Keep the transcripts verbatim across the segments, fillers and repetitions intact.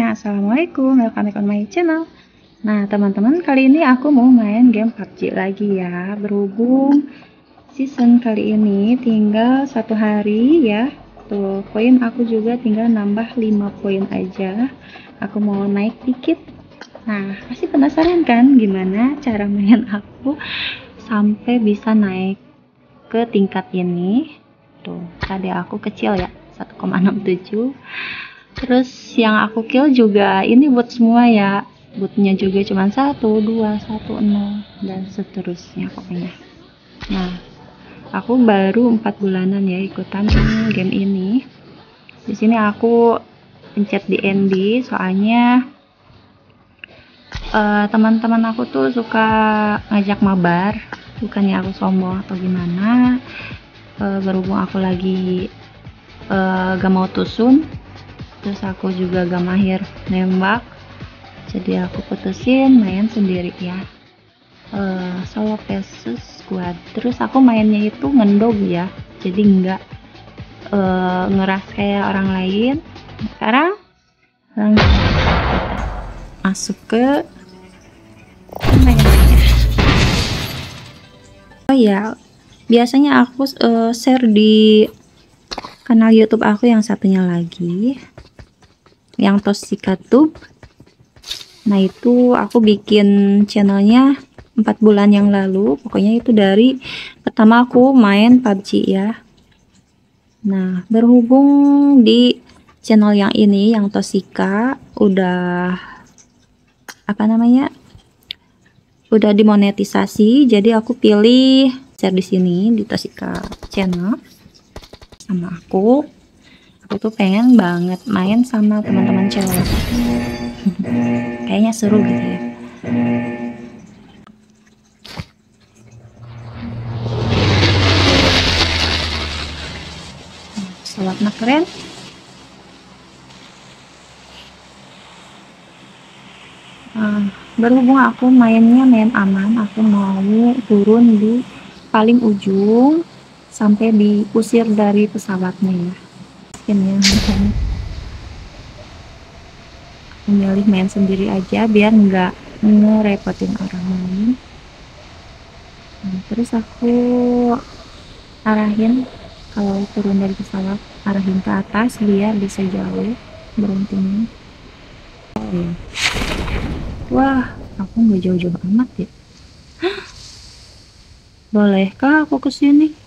semuanya, assalamualaikum, welcome back on my channel. Nah teman-teman, kali ini aku mau main game P U B G lagi ya. Berhubung season kali ini tinggal satu hari ya. Tuh, poin aku juga tinggal nambah lima poin aja. Aku mau naik dikit. Nah, pasti penasaran kan gimana cara main aku sampai bisa naik ke tingkat ini. Tuh, tadi aku kecil ya, satu koma enam tujuh. Terus yang aku kill juga ini bot semua ya, botnya juga cuma satu, dua, satu, nol dan seterusnya pokoknya. Nah, aku baru empat bulanan ya ikutan game ini. Di sini aku pencet di N D soalnya uh, teman-teman aku tuh suka ngajak mabar, bukannya aku sombong atau gimana. Uh, berhubung aku lagi uh, gak mau tusun, terus aku juga gak mahir nembak, jadi aku putusin main sendiri ya, uh, solo versus squad. Terus aku mainnya itu ngendog ya, jadi nggak uh, ngeras kayak orang lain. Sekarang langsung kita masuk ke mainnya. Oh ya, biasanya aku uh, share di kanal YouTube aku yang satunya lagi, yang Toshika Tube. Nah itu aku bikin channelnya empat bulan yang lalu, pokoknya itu dari pertama aku main P U B G ya. Nah berhubung di channel yang ini, yang Toshika, udah apa namanya, udah dimonetisasi, jadi aku pilih share di sini di Toshika channel sama aku. Aku tuh pengen banget main sama teman-teman cewek. Kayaknya seru gitu ya. Salapnya keren. Nah, berhubung aku mainnya main aman, aku mau turun di paling ujung sampai diusir dari pesawatnya ya. Ini ya, memilih main sendiri aja biar nggak ngerepotin orang lain. Nah, terus aku arahin kalau turun dari pesawat, arahin ke atas biar bisa jauh berhentinya. Oh, ya. Wah, aku nggak jauh-jauh amat ya. Bolehkah aku kesini?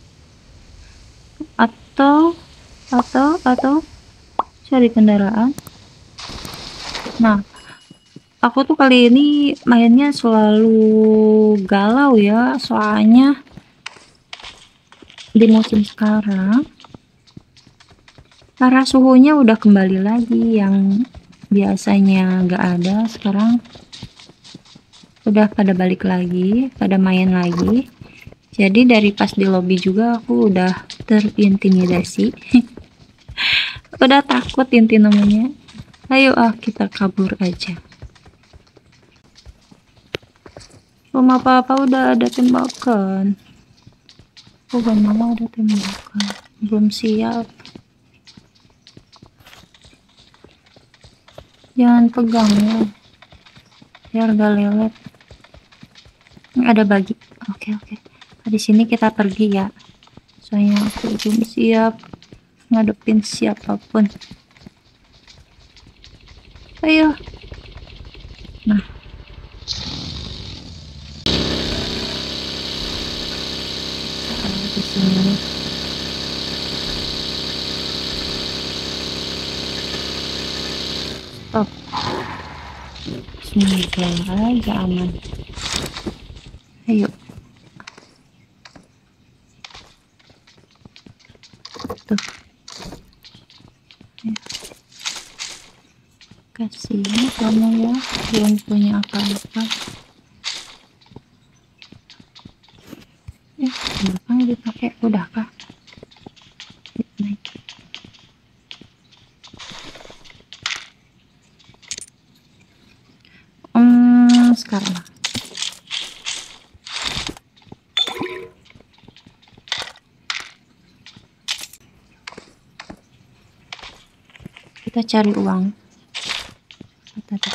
Atau atau atau cari kendaraan? Nah, aku tuh kali ini mainnya selalu galau ya, soalnya di musim sekarang karena suhunya udah kembali lagi, yang biasanya nggak ada sekarang udah pada balik lagi, pada main lagi. Jadi dari pas di lobby juga aku udah terintimidasi. Udah takut inti namanya. Ayo ah kita kabur aja. Rumah papa udah ada tembakan. Oh mama ada tembakan. Belum siap. Jangan pegang ya, biar gak lelet. Ini ada bagi. Oke oke. Di sini kita pergi ya. Soalnya aku belum siap ngadepin siapapun. Ayo. Nah. Di sini. Stop. Semoga aja aman. Ayo. Tuh. Ya. Kasihan kamu ya, belum punya apa-apa. Eh, belakangnya dipakai. Udah kah? Naik. Hmm, sekarang kita cari uang. tadi.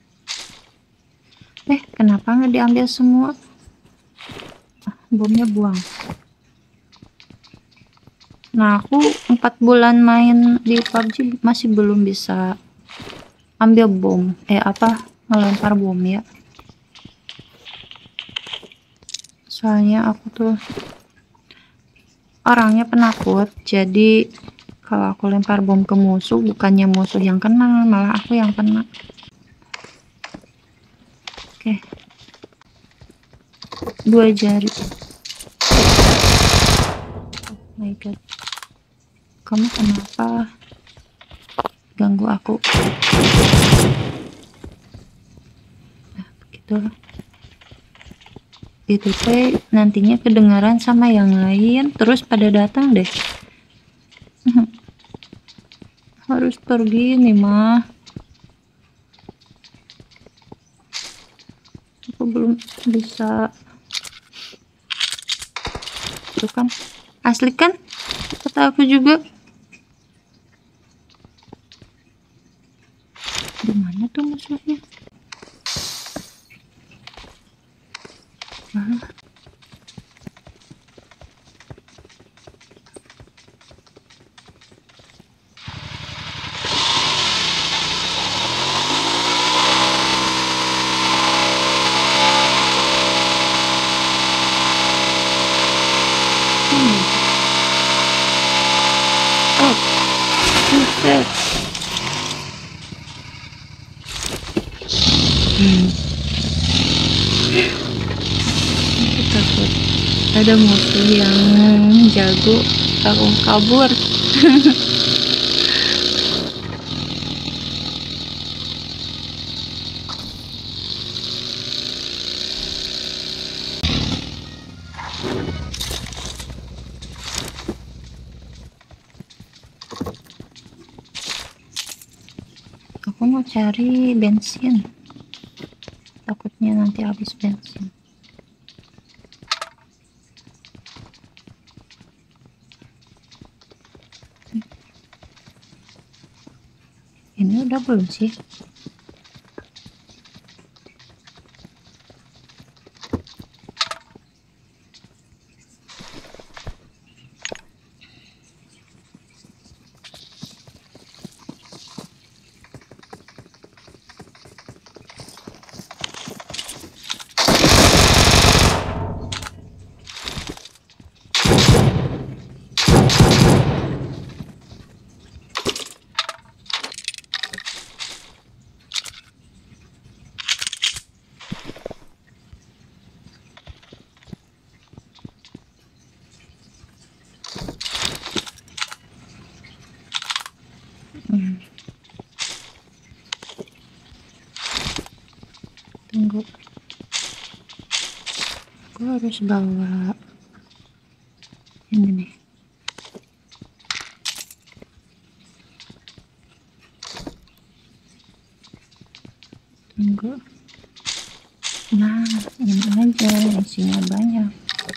Eh, kenapa nggak diambil semua? Ah, bomnya buang. Nah, aku empat bulan main di P U B G masih belum bisa ambil bom. Eh, apa? Ngelempar bom ya. Soalnya aku tuh orangnya penakut, jadi kalau aku lempar bom ke musuh, bukannya musuh yang kena, malah aku yang kena. Oke, dua jari. Oh my god, kamu kenapa ganggu aku? Nah, begitulah. Itu teh nantinya kedengaran sama yang lain, terus pada datang deh. Harus pergi nih mah. Aku belum bisa. Itu kan asli kan, kata aku juga. Gimana tuh musuhnya? Ah. Hmm. Oh, buset. Hmm. Aku takut ada musuh yang jago, aku kabur. Aku mau cari bensin, takutnya nanti habis bensin. Ini udah belum sih? Hmm. Tunggu, aku harus bawa ini nih. Tunggu. Nah, ini aja isinya banyak.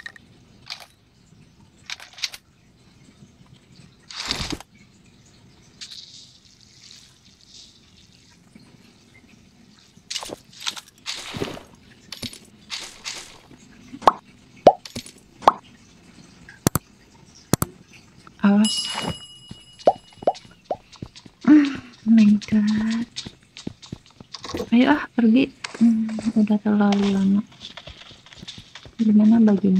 Awas. Oh my god. Ayo ah, pergi. Hmm, udah terlalu lama. Gimana baginya?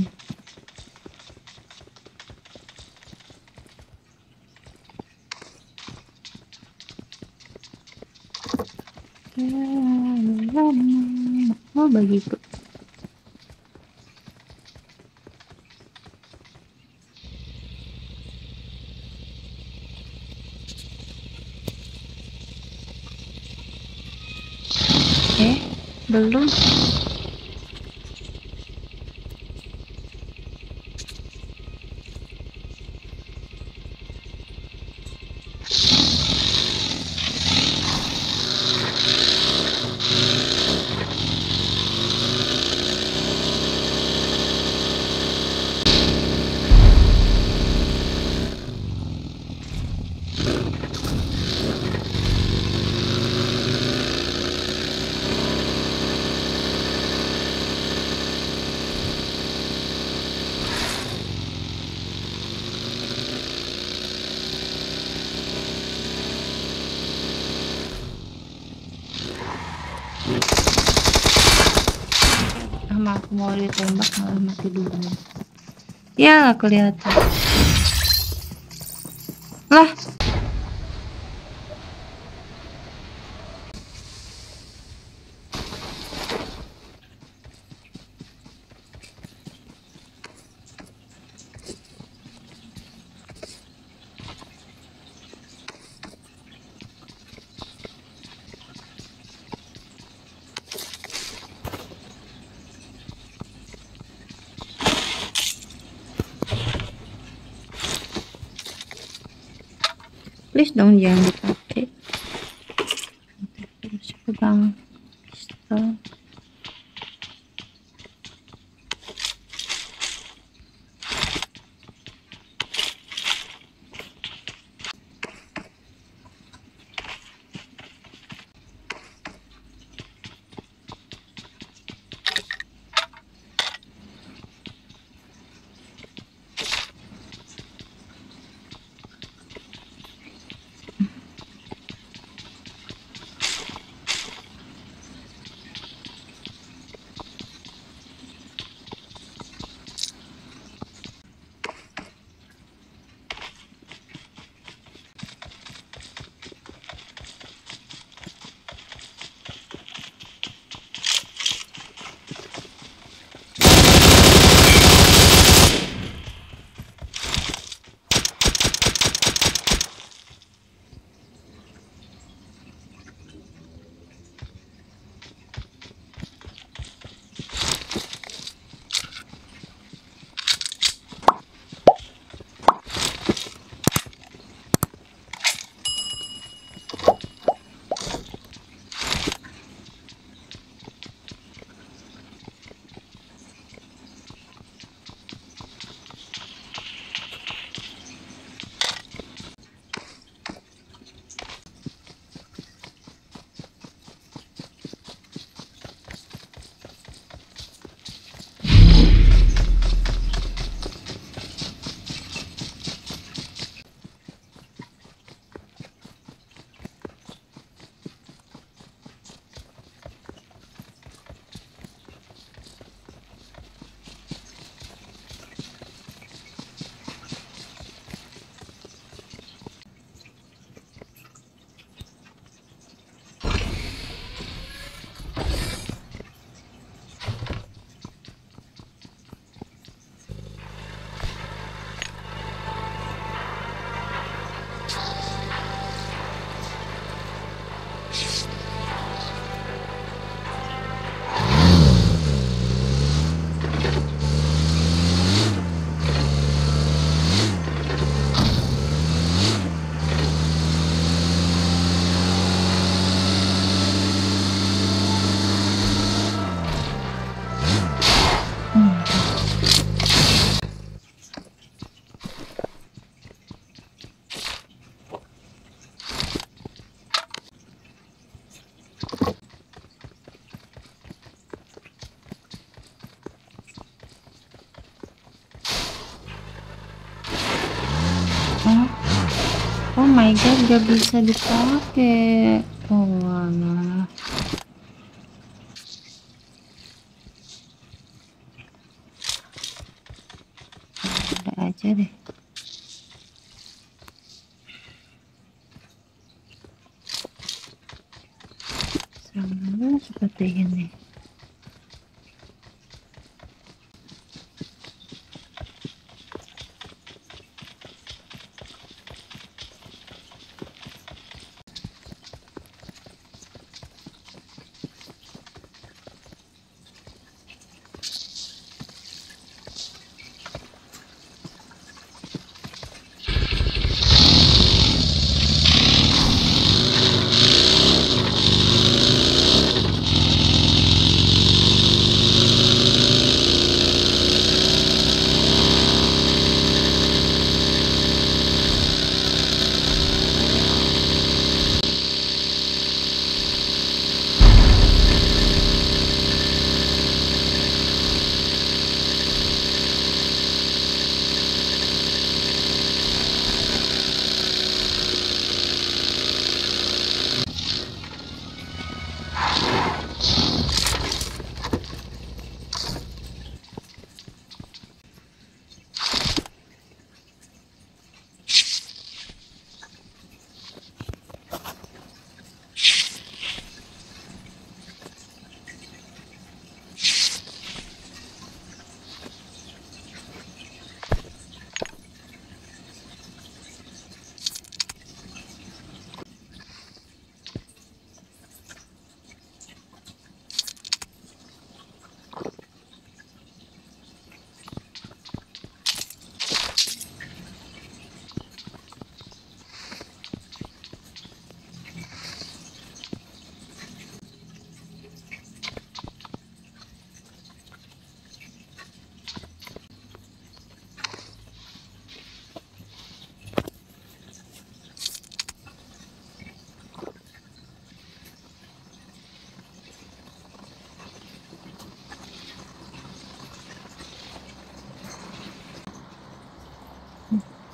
Terlalu lama. Oh begitu. Eh, belum. sama aku mau ditembak malah mati dulu. Ya, kelihatan. Lah. Please dong jangan dipakai. Terus pegang pistol. Oh my god, gak bisa dipakai. Oh alah. Ada aja deh. Sama seperti ini.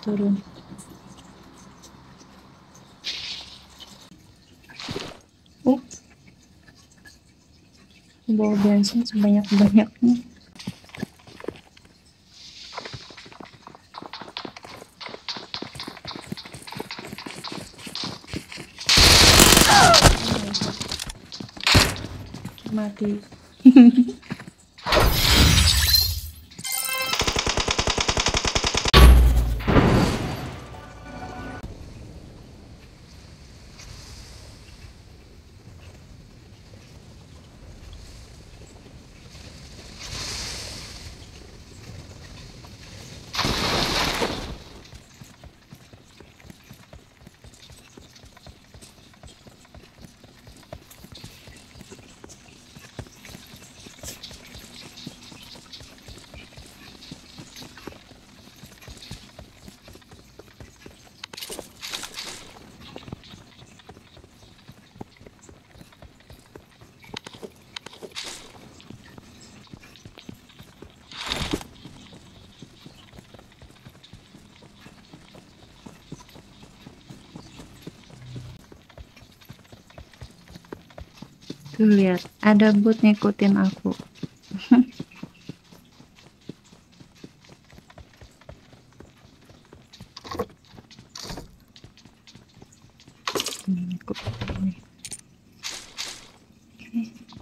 turun. Uh, bawa bensin sebanyak-banyaknya. Mati. Tuh lihat, ada bot ngikutin aku. Hmm, aku pakai ini. Oke.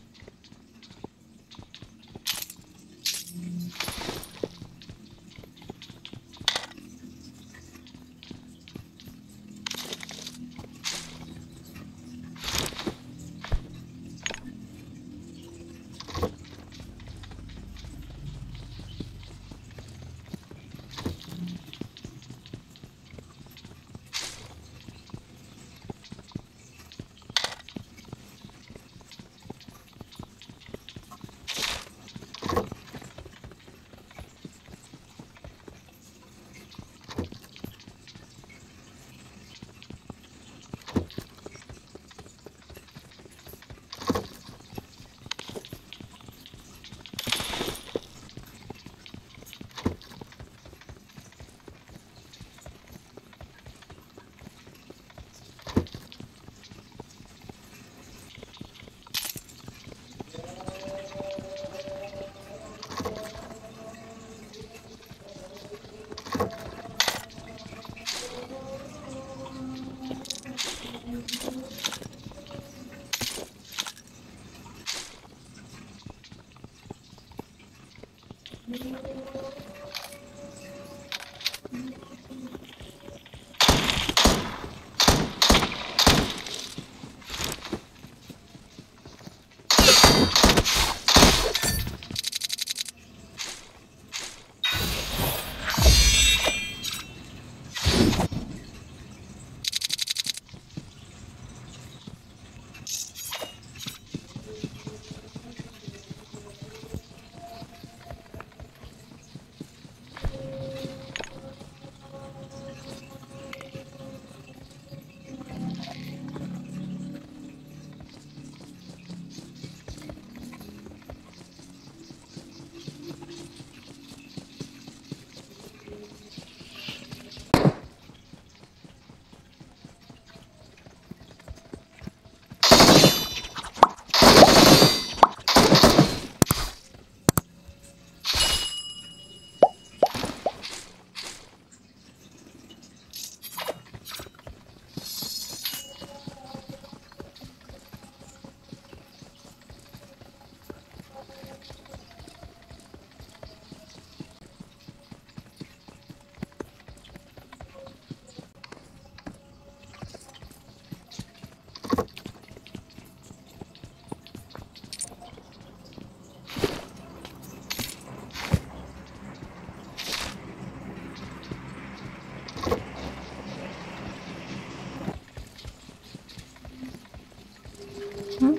Hmm,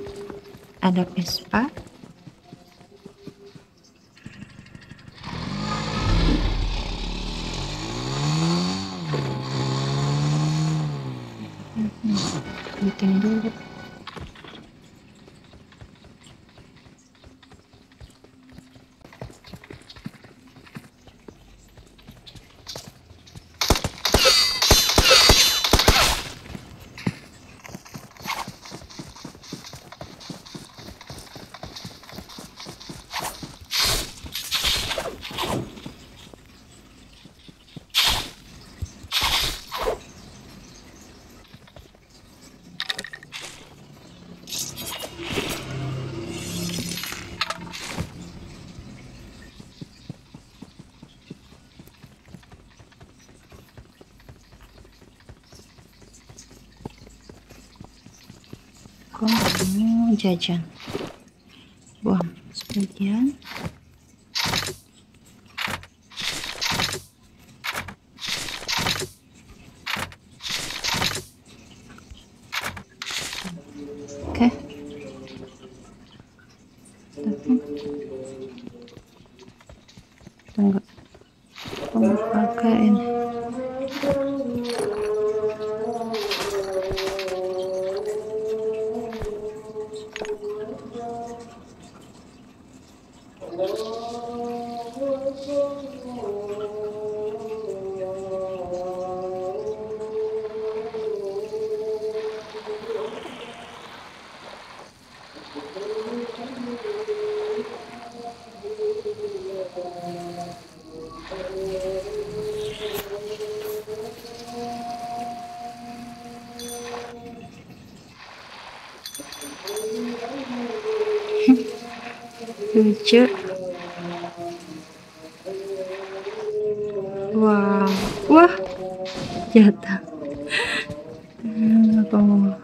ada Vespa. Hmm, bikin dulu. Aku nggak mau jajan. Buang sebagian. Oke. Tunggu. Aku mau pakai ini. Lucu. Wow, wah, jatuh. Hmm, apa mau?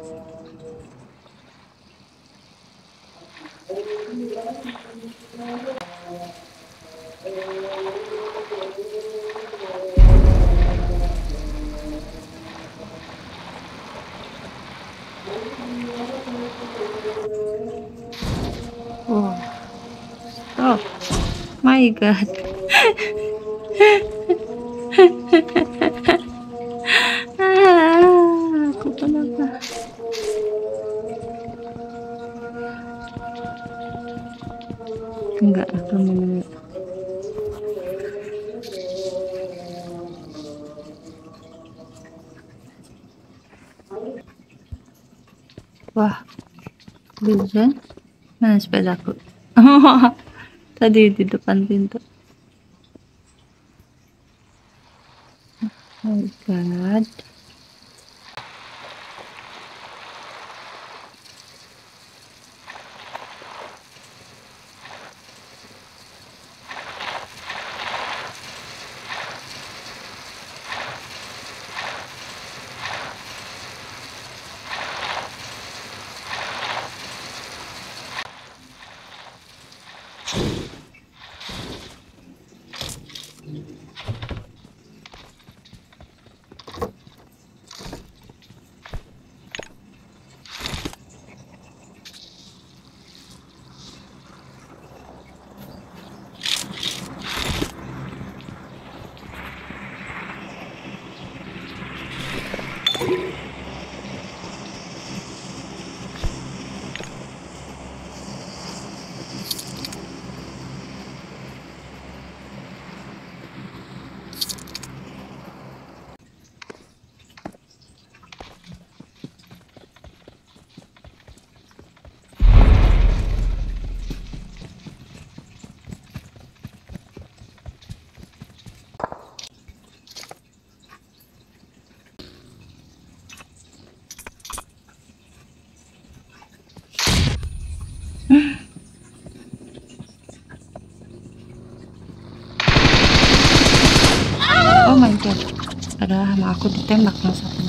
Wow, stop. My God. Ah, aku kenapa? Enggak, aku mau. Wah, hujan. Mana sepedaku? Tadi di depan pintu. Oh my God. Oh my God, padahal sama aku ditembak masa.